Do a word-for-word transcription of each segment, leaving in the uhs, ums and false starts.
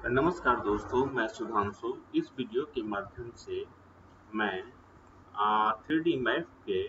नमस्कार दोस्तों, मैं सुधांशु। इस वीडियो के माध्यम से मैं थ्री डी मैप के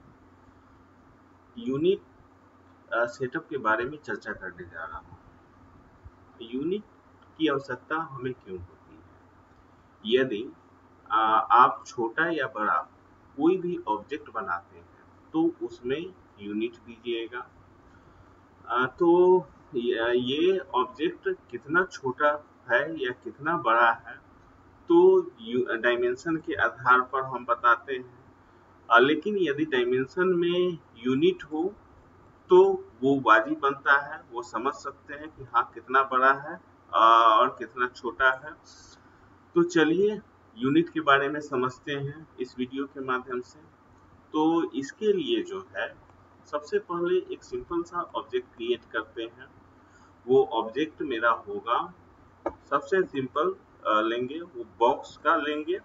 यूनिट सेटअप के बारे में चर्चा करने जा रहा हूँ। यूनिट की आवश्यकता हमें क्यों होती है? यदि आ, आप छोटा या बड़ा कोई भी ऑब्जेक्ट बनाते हैं तो उसमें यूनिट दीजिएगा। आ, तो ये ये ऑब्जेक्ट कितना छोटा है या कितना बड़ा है तो डायमेंशन के आधार पर हम बताते हैं। आ, लेकिन यदि डायमेंशन में यूनिट हो तो वो वाजिब बनता है, वो समझ सकते हैं कि हाँ कितना बड़ा है आ, और कितना छोटा है। तो चलिए यूनिट के बारे में समझते हैं इस वीडियो के माध्यम से। तो इसके लिए जो है सबसे पहले एक सिंपल सा ऑब्जेक्ट क्रिएट करते हैं। वो ऑब्जेक्ट मेरा होगा, सबसे सिंपल लेंगे वो बॉक्स का लेंगे।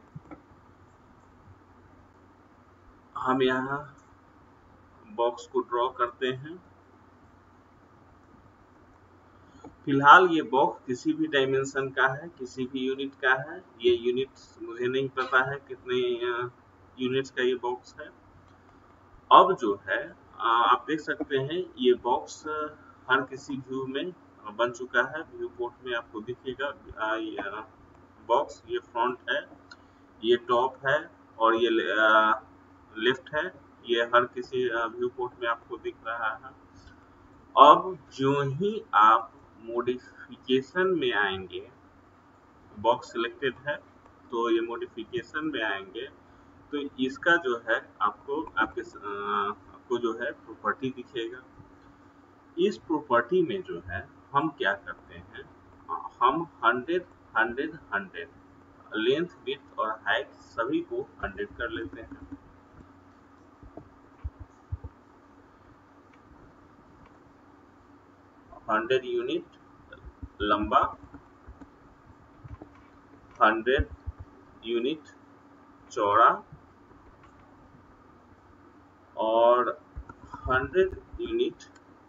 हम यहाँ बॉक्स को ड्रॉ करते हैं। फिलहाल ये बॉक्स किसी भी डायमेंशन का है, किसी भी यूनिट का है। ये यूनिट मुझे नहीं पता है कितने यूनिट्स का ये बॉक्स है। अब जो है आप देख सकते हैं ये बॉक्स हर किसी व्यू में बन चुका है। व्यू पोर्ट में आपको दिखेगा बॉक्स। ये फ्रंट है, ये टॉप है और ये लेफ्ट है। ये हर किसी व्यू पोर्ट में आपको दिख रहा है। अब जो ही आप मॉडिफिकेशन में आएंगे, बॉक्स सिलेक्टेड है तो ये मॉडिफिकेशन में आएंगे तो इसका जो है आपको आपके आपको जो है प्रॉपर्टी दिखेगा। इस प्रॉपर्टी में जो है हम क्या करते हैं, हम hundred hundred hundred length width और हाइट सभी को हंड्रेड कर लेते हैं। हंड्रेड यूनिट लंबा, हंड्रेड यूनिट चौड़ा और हंड्रेड यूनिट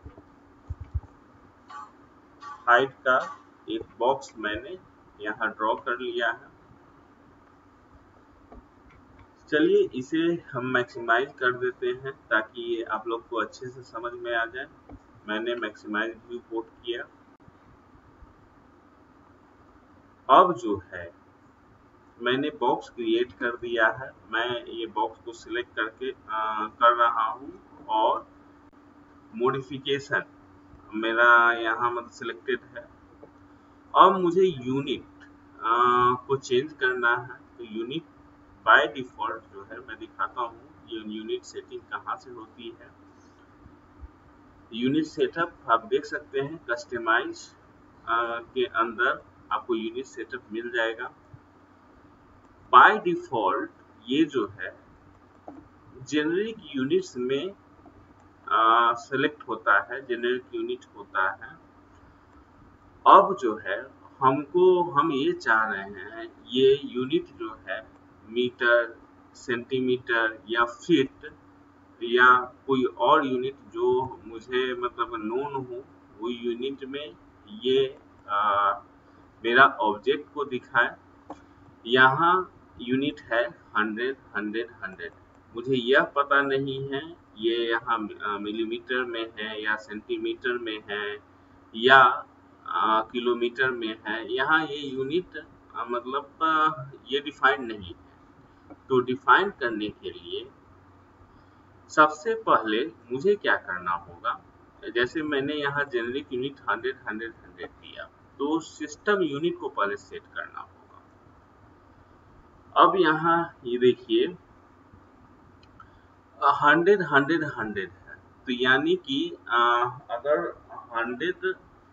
हाइट का एक बॉक्स मैंने यहाँ ड्रॉ कर लिया है। चलिए इसे हम मैक्सिमाइज कर देते हैं ताकि ये आप लोग को अच्छे से समझ में आ जाए। मैंने मैक्सिमाइज व्यू पोर्ट किया। अब जो है मैंने बॉक्स क्रिएट कर दिया है। मैं ये बॉक्स को सिलेक्ट करके आ, कर रहा हूँ और मॉडिफिकेशन मेरा यहाँ मतलब सिलेक्टेड है। अब मुझे यूनिट को चेंज करना है तो यूनिट बाय डिफॉल्ट जो है मैं दिखाता हूँ ये यूनिट सेटिंग कहाँ से होती है। यूनिट सेटअप आप देख सकते हैं, कस्टमाइज के अंदर आपको यूनिट सेटअप मिल जाएगा। बाय डिफॉल्ट ये जो है जेनेरिक यूनिट्स में सेलेक्ट होता है, जेनेरिक यूनिट होता है। अब जो है हमको हम ये चाह रहे हैं ये यूनिट जो है मीटर, सेंटीमीटर या फीट या कोई और यूनिट जो मुझे मतलब नोन हो वो यूनिट में ये आ, मेरा ऑब्जेक्ट को दिखाए। यहाँ यूनिट है हंड्रेड हंड्रेड हंड्रेड। मुझे यह पता नहीं है ये यहाँ मिलीमीटर में है या सेंटीमीटर में है या आ, किलोमीटर में है। यहाँ ये यूनिट आ, मतलब आ, ये डिफाइंड नहीं है। तो डिफाइन करने के लिए सबसे पहले मुझे क्या करना होगा, जैसे मैंने यहाँ generic unit hundred hundred hundred दिया तो सिस्टम यूनिट को पहले सेट करना होगा। अब यहाँ ये देखिए हंड्रेड हंड्रेड हंड्रेड है तो यानी कि अगर हंड्रेड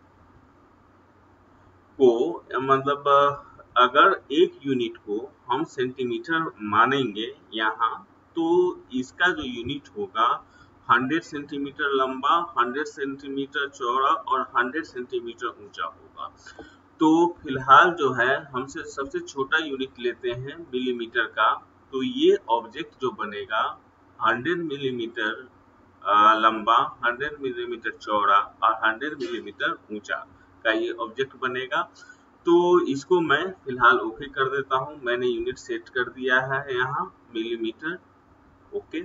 को मतलब अगर एक यूनिट को हम सेंटीमीटर मानेंगे यहाँ तो इसका जो यूनिट होगा हंड्रेड सेंटीमीटर लंबा, हंड्रेड सेंटीमीटर चौड़ा और हंड्रेड सेंटीमीटर ऊंचा होगा। तो फिलहाल जो है हमसे सबसे छोटा यूनिट लेते हैं मिलीमीटर का। तो ये ऑब्जेक्ट जो बनेगा हंड्रेड मिलीमीटर लंबा, हंड्रेड मिलीमीटर चौड़ा और हंड्रेड मिलीमीटर ऊंचा का ये ऑब्जेक्ट बनेगा। तो इसको मैं फिलहाल ओके कर देता हूं। मैंने यूनिट सेट कर दिया है यहाँ मिलीमीटर। ओके,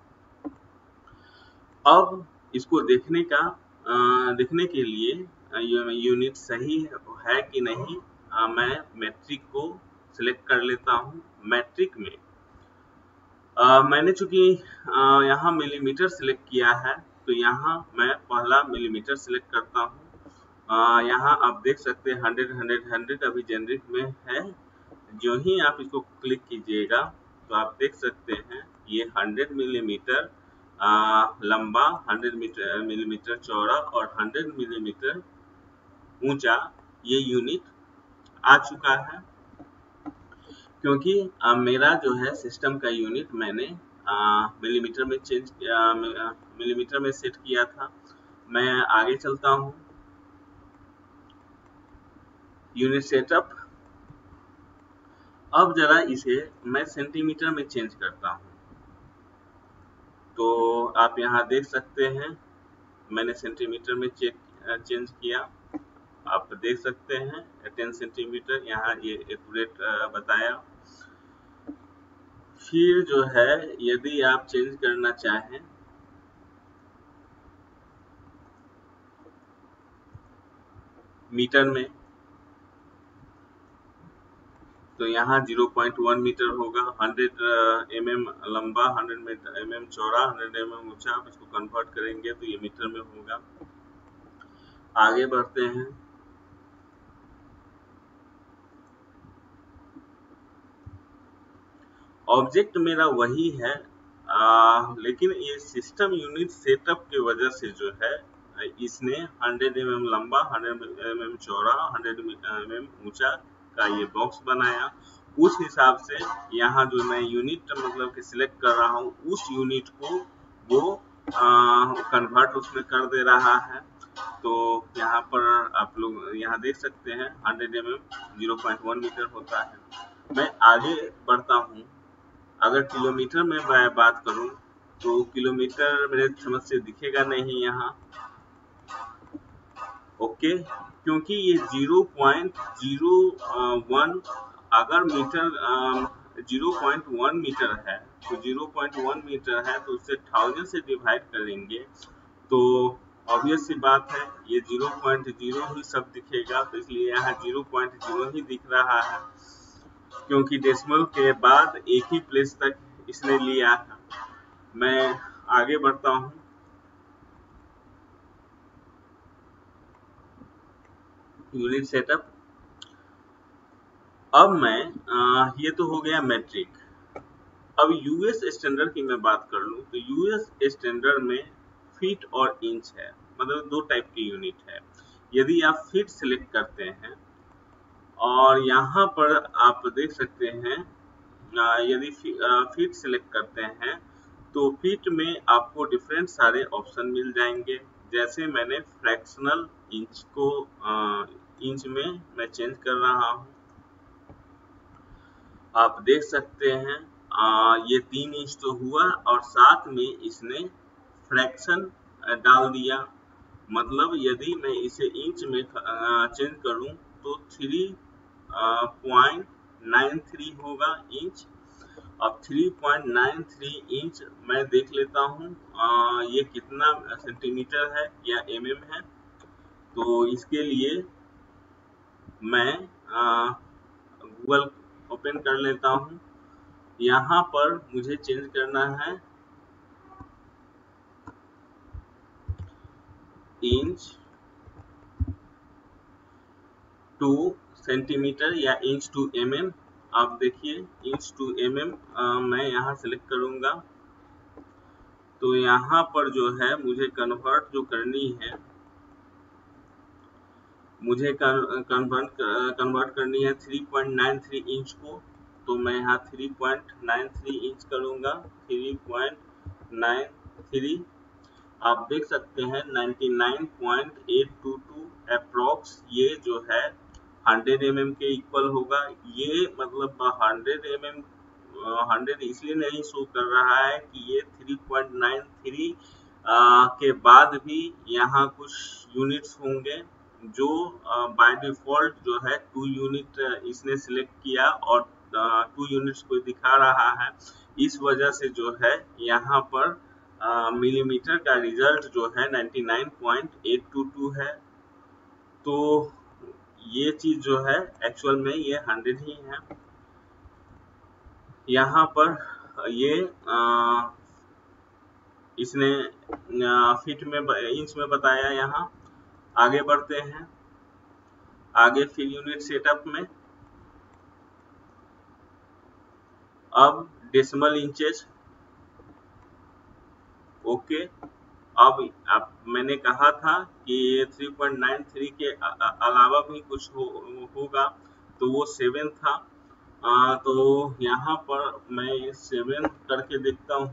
अब इसको देखने का आ, देखने के लिए यूनिट सही है कि नहीं, आ, मैं मैट्रिक को सिलेक्ट कर लेता हूँ। मैट्रिक में आ, मैंने चूंकि यहाँ मिलीमीटर सिलेक्ट किया है, तो यहाँ मैं पहला मिलीमीटर सिलेक्ट करता हूँ। यहाँ आप देख सकते हैं हंड्रेड हंड्रेड हंड्रेड अभी जेनरिक में है। जो ही आप इसको क्लिक कीजिएगा तो आप देख सकते हैं ये हंड्रेड मिलीमीटर लंबा, हंड्रेड मिलीमीटर चौड़ा और हंड्रेड मिलीमीटर ऊंचा ये यूनिट आ चुका है। क्योंकि आ, मेरा जो है सिस्टम का यूनिट मैंने मिलीमीटर में चेंज मिलीमीटर में सेट किया था। मैं आगे चलता हूँ, यूनिट सेटअप। अब जरा इसे मैं सेंटीमीटर में चेंज करता हूँ। तो आप यहाँ देख सकते हैं मैंने सेंटीमीटर में चेक चेंज किया। आप देख सकते हैं टेन सेंटीमीटर यहाँ ये एक्यूरेट बताया। फिर जो है यदि आप चेंज करना चाहें मीटर में, तो यहाँ ज़ीरो पॉइंट वन मीटर होगा। हंड्रेड एम एम लंबा, हंड्रेड एम एम चौड़ा, हंड्रेड एम एम ऊंचा। आप इसको कन्वर्ट करेंगे तो ये मीटर में होगा। आगे बढ़ते हैं। ऑब्जेक्ट मेरा वही है, आ, लेकिन ये सिस्टम यूनिट सेटअप की वजह से जो है इसने हंड्रेड एम एम लंबा, हंड्रेड एम एम चौड़ा, हंड्रेड एम एम ऊंचा का ये बॉक्स बनाया। उस हिसाब से यहाँ जो मैं यूनिट मतलब कि सिलेक्ट कर रहा हूँ उस यूनिट को वो कन्वर्ट उसमें कर दे रहा है। तो यहाँ पर आप लोग यहाँ देख सकते हैं hundred M M zero point one metre होता है। मैं आगे बढ़ता हूँ। अगर किलोमीटर में मैं बात करूं तो किलोमीटर मेरे समझ से दिखेगा नहीं यहाँ। ओके, क्योंकि ये ज़ीरो पॉइंट ज़ीरो वन अगर metre zero point one metre है तो ज़ीरो पॉइंट वन मीटर है तो उससे थाउजेंड से डिवाइड करेंगे तो ऑब्वियस सी बात है ये ज़ीरो पॉइंट ज़ीरो ही सब दिखेगा। तो इसलिए यहाँ ज़ीरो पॉइंट ज़ीरो ही दिख रहा है, क्योंकि डेसिमल के बाद एक ही प्लेस तक इसने लिया था। मैं आगे बढ़ता हूँ। Unit setup. अब मैं आ, ये तो हो गया मैट्रिक। अब यूएस स्टैंडर्ड की मैं बात कर लूँ तो यूएस स्टैंडर्ड में फीट और इंच है, मतलब दो टाइप की यूनिट है। यदि आप फीट सिलेक्ट करते हैं और यहाँ पर आप देख सकते हैं यदि फीट सिलेक्ट करते हैं तो फीट में आपको डिफरेंट सारे ऑप्शन मिल जाएंगे। जैसे मैंने फ्रैक्शनल इंच को आ, इंच में मैं चेंज कर रहा हूँ। आप देख सकते हैं आ, ये तीन इंच तो हुआ और साथ में इसने फ्रैक्शन डाल दिया। मतलब यदि मैं इसे इंच में चेंज करूं तो थ्री पॉइंट नाइन थ्री होगा इंच। अब three point nine three inch मैं देख लेता हूँ ये कितना सेंटीमीटर है या एमएम है। तो इसके लिए मैं गूगल ओपन कर लेता हूँ। यहाँ पर मुझे चेंज करना है इंच टू सेंटीमीटर या इंच टू एमएम। आप देखिए इंच टू एमएम मैं यहाँ सेलेक्ट करूँगा। तो यहाँ पर जो है मुझे कन्वर्ट जो करनी है, मुझे कन्वर्ट कन्वर्ट करनी है three point nine three inch को। तो मैं यहाँ three point nine three inch करूँगा। थ्री पॉइंट नाइन थ्री आप देख सकते हैं ninety nine point eight two two approx ये जो है हंड्रेड एम एम के इक्वल होगा। ये मतलब हंड्रेड एम एम हंड्रेड इसलिए नहीं शो कर रहा है कि ये थ्री पॉइंट नाइन थ्री के बाद भी यहाँ कुछ यूनिट्स होंगे। जो बाय डिफॉल्ट जो है टू यूनिट इसने सिलेक्ट किया और टू यूनिट्स को दिखा रहा है, इस वजह से जो है यहाँ पर मिलीमीटर का रिजल्ट जो है ninety nine point eight two two है। तो ये चीज जो है एक्चुअल में ये हंड्रेड ही है। यहाँ पर ये आ, इसने फीट में इंच में बताया। यहाँ आगे बढ़ते हैं, आगे फिर यूनिट सेटअप में अब डेसिमल इंचेस। ओके, अब आप मैंने कहा था कि ये थ्री पॉइंट नाइन थ्री के अलावा भी कुछ हो, होगा, तो वो सेवन था। आ, तो यहाँ पर मैं सेवन करके देखता हूँ।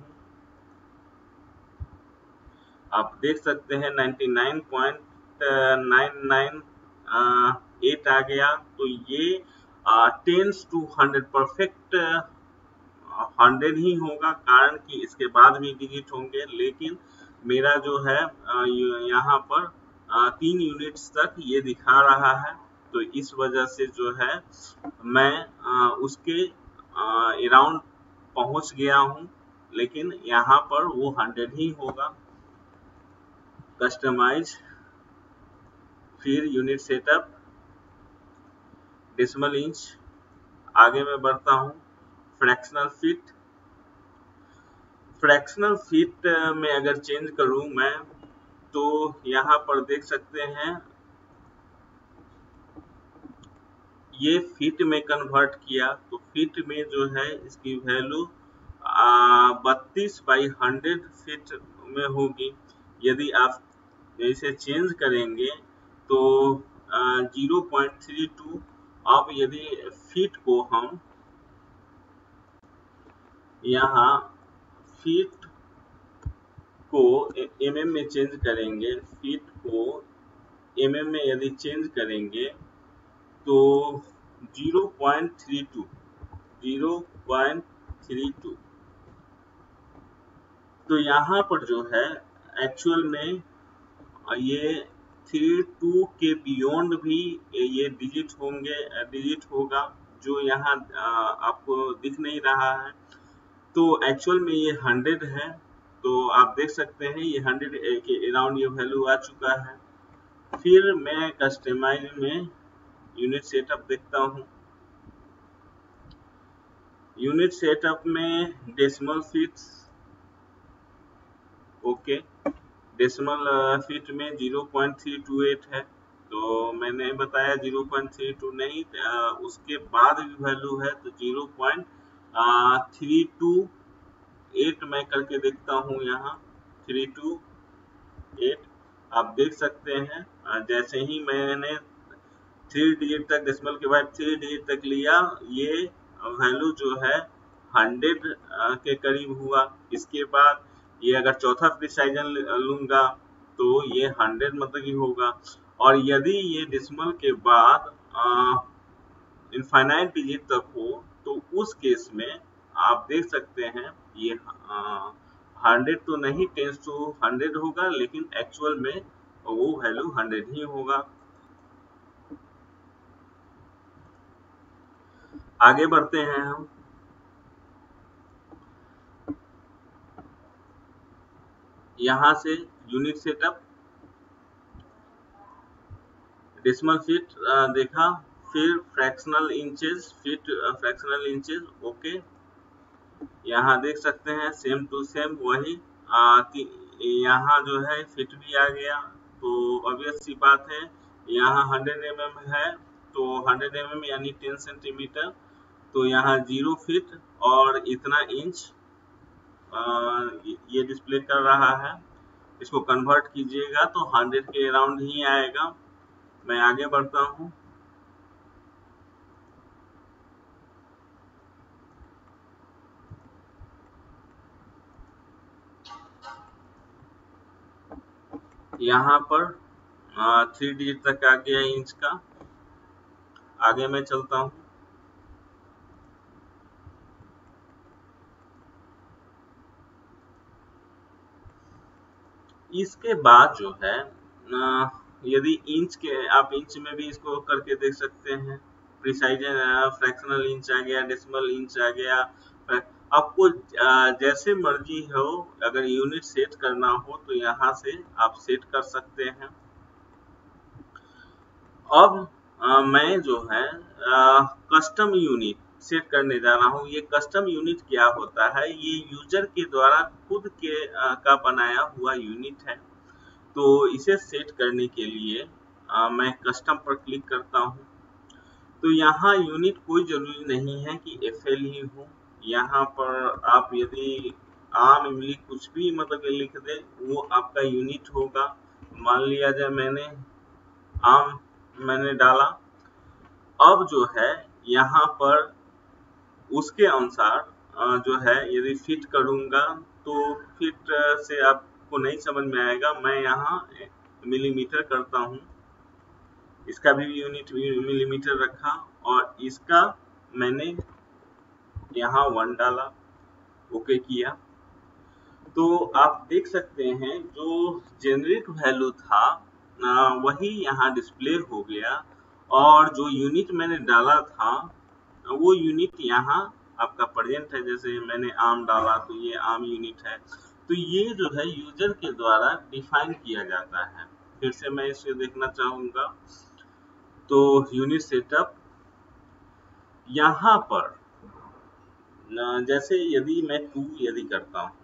आप देख सकते हैं ninety nine point nine nine eight आ गया। तो ये tends to hundred perfect hundred ही होगा, कारण कि इसके बाद भी डिजिट होंगे, लेकिन मेरा जो है यहाँ पर आ, तीन यूनिट्स तक ये दिखा रहा है। तो इस वजह से जो है मैं आ, उसके अराउंड पहुंच गया हूं, लेकिन यहाँ पर वो हंड्रेड ही होगा। कस्टमाइज, फिर यूनिट सेटअप, डेसिमल इंच। आगे मैं बढ़ता हूँ, फ्रैक्शनल फीट। फ्रैक्शनल फीट में अगर चेंज करूँ मैं, तो यहाँ पर देख सकते हैं ये फीट में कन्वर्ट किया, तो फीट में जो है इसकी वैल्यू बत्तीस बाई हंड्रेड फीट में होगी। यदि आप इसे चेंज करेंगे तो जीरो पॉइंट थ्री टू। अब यदि फीट को हम यहाँ फीट को एमएम में चेंज करेंगे, फीट को एमएम में यदि चेंज करेंगे तो zero point three two, zero point three two. तो यहाँ पर जो है एक्चुअल में ये थ्री टू के बियॉन्ड भी ये डिजिट होंगे, डिजिट होगा, जो यहाँ आपको दिख नहीं रहा है। तो एक्चुअल में ये हंड्रेड है। तो आप देख सकते हैं ये हंड्रेड के अराउंड ये वैल्यू आ चुका है। फिर मैं कस्टमाइज में यूनिट सेटअप देखता हूँ। यूनिट सेटअप में decimal feets. Okay, decimal feet में zero point three two eight है, तो मैंने बताया जीरो पॉइंट थ्री टू नहीं, आ, उसके बाद भी वैल्यू है, तो zero point three two eight मैं करके देखता हूँ। यहाँ थ्री टू एट आप देख सकते हैं। आ, जैसे ही मैंने थ्री डिजिट तक, डेसिमल के बाद थ्री डिजिट तक लिया, ये वैल्यू जो है हंड्रेड के करीब हुआ। इसके बाद ये अगर चौथा प्रिसाइजन लूंगा तो ये हंड्रेड मतलब ही होगा। और यदि ये डेसिमल के बाद इनफाइनाइट डिजिट तक हो, तो उस केस में आप देख सकते हैं ये हंड्रेड तो नहीं, टेंस टू हंड्रेड होगा, लेकिन एक्चुअल में वो वैल्यू हंड्रेड ही होगा। आगे बढ़ते हैं हम। यहाँ से यूनिट सेटअप, डेसिमल फीट देखा, फिर fractional inches, feet fractional inches. Okay, यहाँ देख सकते हैं सेम टू सेम वही। यहाँ जो है फीट भी आ गया, तो ऑब्वियस सी बात है यहाँ हंड्रेड एम एम है, तो हंड्रेड एम एम यानी टेन सेंटीमीटर, तो यहाँ जीरो फीट और इतना इंच ये डिस्प्ले कर रहा है। इसको कन्वर्ट कीजिएगा तो हंड्रेड के अराउंड ही आएगा। मैं आगे बढ़ता हूँ। यहाँ पर थ्री डिजिट तक आ गया इंच का। आगे मैं चलता हूँ। इसके बाद जो है यदि इंच के आप इंच में भी इसको करके देख सकते हैं। प्रिसाइज फ्रैक्शनल इंच आ गया, डेसिमल इंच आ गया। आपको जैसे मर्जी हो, अगर यूनिट सेट करना हो तो यहाँ से आप सेट कर सकते हैं। अब आ, मैं जो है कस्टम यूनिट सेट करने जा रहा हूँ। ये कस्टम यूनिट क्या होता है? ये यूजर के द्वारा खुद के आ, का बनाया हुआ यूनिट है। तो इसे सेट करने के लिए आ, मैं कस्टम पर क्लिक करता हूँ। तो यहाँ यूनिट कोई जरूरी नहीं है कि एफ एल ही हो। यहाँ पर आप यदि आम इमली कुछ भी मतलब लिख दे, वो आपका यूनिट होगा। मान लिया जाए मैंने आम मैंने डाला। अब जो है यहाँ पर उसके अनुसार जो है यदि फिट करूंगा तो फिट से आपको नहीं समझ में आएगा। मैं यहाँ मिलीमीटर करता हूँ, इसका भी यूनिट मिलीमीटर रखा और इसका मैंने यहाँ वन डाला, ओके किया। तो आप देख सकते हैं जो जेनरिक वैल्यू था आ, वही यहाँ डिस्प्ले हो गया और जो यूनिट मैंने डाला था वो यूनिट यहाँ आपका प्रेजेंट है। जैसे मैंने आम डाला तो ये आम यूनिट है। तो ये जो है यूजर के द्वारा डिफाइन किया जाता है। फिर से मैं इसे देखना चाहूंगा। तो यूनिट सेटअप यहाँ पर जैसे यदि मैं टू यदि करता हूँ,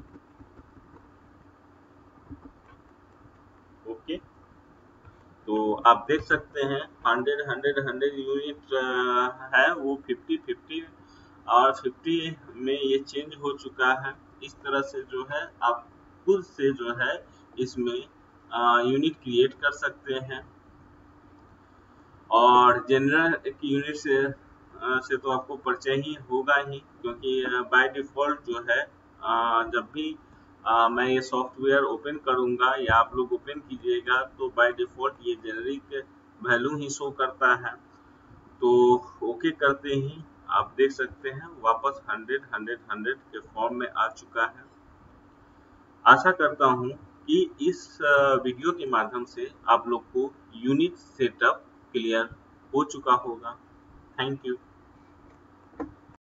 ओके, तो आप देख सकते हैं हंड्रेड हंड्रेड हंड्रेड यूनिट है, वो फिफ्टी फिफ्टी और फिफ्टी में ये चेंज हो चुका है। इस तरह से जो है आप खुद से जो है इसमें यूनिट क्रिएट कर सकते हैं। और जनरल यूनिट से आ, से तो आपको परिचय ही होगा ही, क्योंकि बाय डिफॉल्ट जो है आ, जब भी आ, मैं ये सॉफ्टवेयर ओपन करूंगा या आप लोग ओपन कीजिएगा तो बाय डिफॉल्ट ये जेनरिक वैल्यू ही शो करता है। तो ओके करते ही आप देख सकते हैं वापस हंड्रेड हंड्रेड हंड्रेड के फॉर्म में आ चुका है। आशा करता हूँ कि इस वीडियो के माध्यम से आप लोग को यूनिट सेटअप क्लियर हो चुका होगा। Thank you.